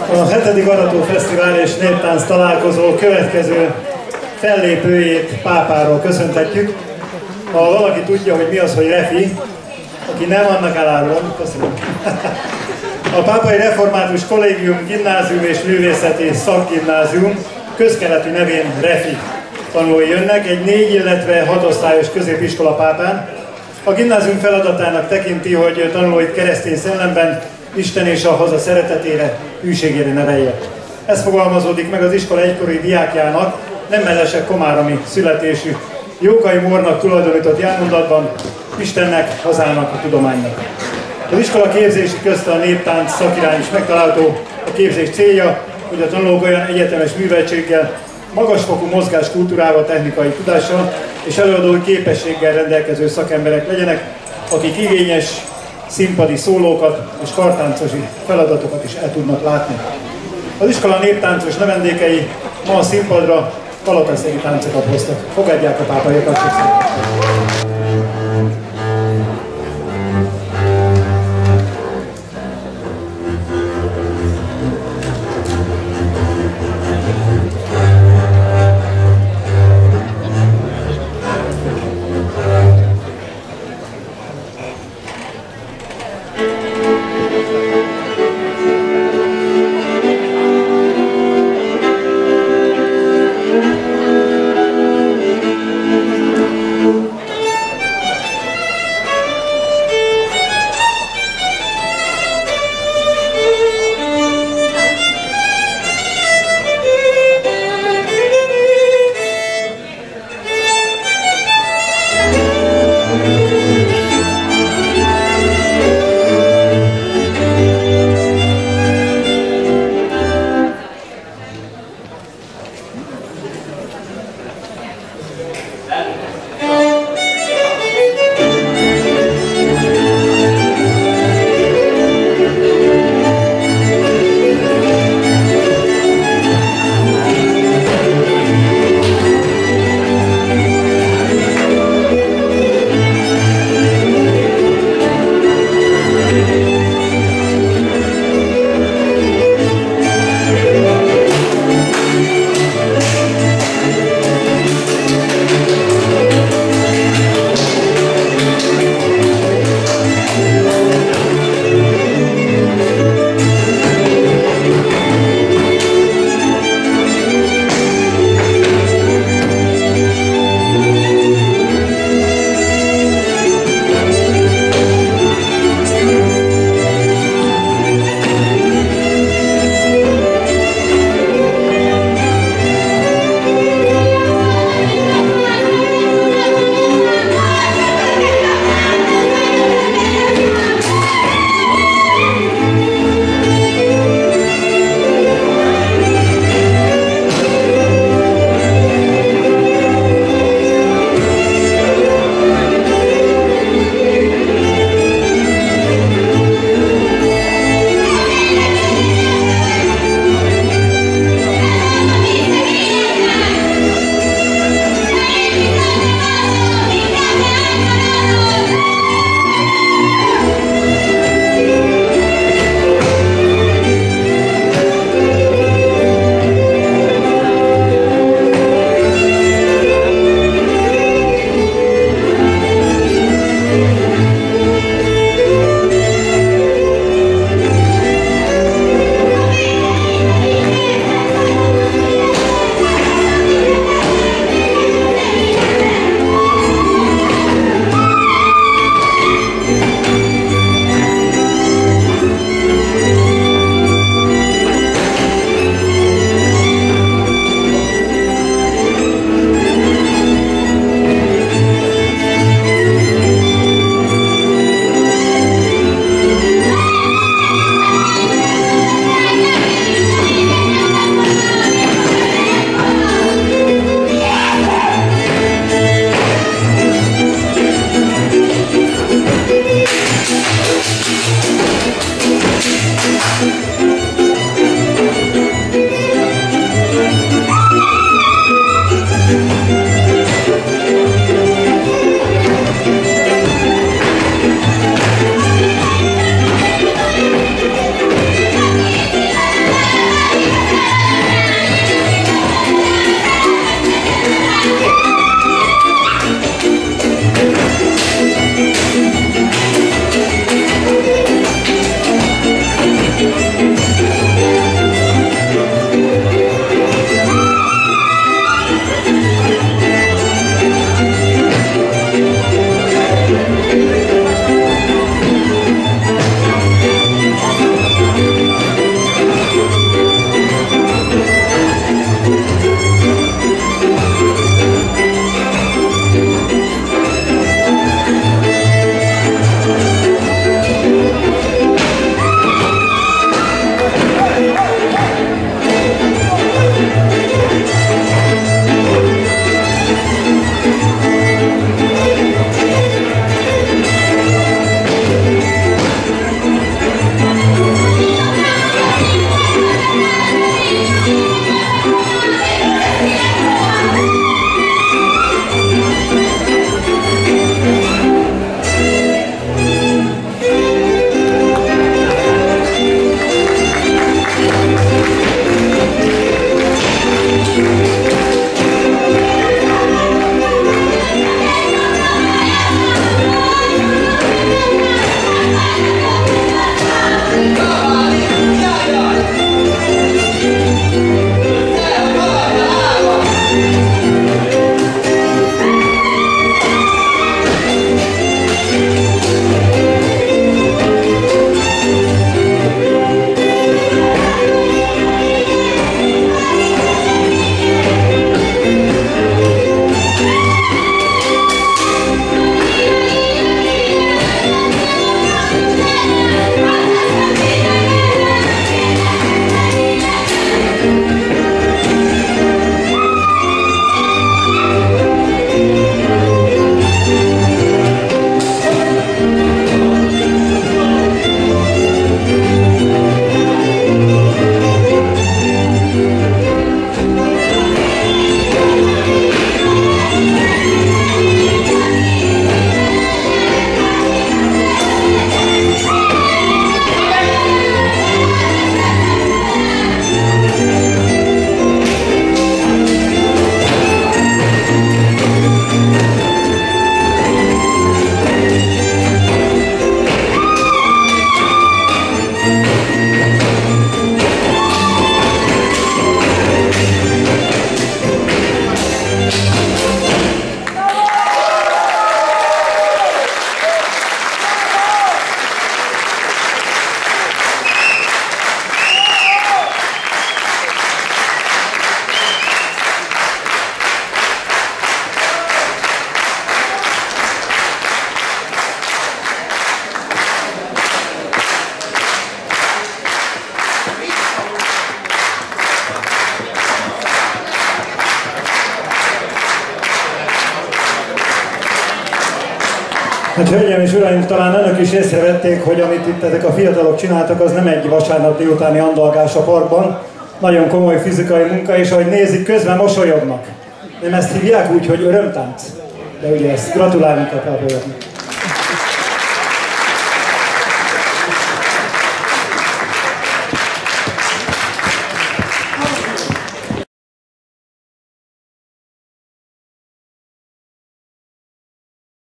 A 7. Arató Fesztivál és Néptánc találkozó következő fellépőjét pápáról köszöntetjük. Ha valaki tudja, hogy mi az, hogy refi, aki nem, annak elárulom. Köszönöm. A Pápai Református Kollégium Gimnázium és Művészeti Szakgimnázium közkeletű nevén refi tanulói jönnek, egy 4, illetve 6 osztályos középiskola Pápán. A gimnázium feladatának tekinti, hogy tanulóit keresztény szellemben, Isten és a haza szeretetére, hűségére nevelje. Ez fogalmazódik meg az iskola egykori diákjának, Nemmelesek komárami születésű Jókai Mórnak tulajdonított jelmondatban: Istennek, hazának, a tudománynak. Az iskola képzési közt a néptánc szakirány is megtalálható. A képzés célja, hogy a tanulók olyan egyetemes műveltséggel, magasfokú mozgáskultúrával, technikai tudással és előadói képességgel rendelkező szakemberek legyenek, akik igényes színpadi szólókat és kartáncosi feladatokat is el tudnak látni. Az iskola néptáncos növendékei ma a színpadra kalataszegi táncokat hoztak. Fogadják a pápaiakat. Hát hölgyeim és uraim, talán önök is észrevették, hogy amit itt ezek a fiatalok csináltak, az nem egy vasárnap délutáni andalgás a parkban. Nagyon komoly fizikai munka, és ahogy nézik, közben mosolyognak. Nem ezt hívják úgy, hogy örömtánc? De ugye ezt gratulálunk a pályának.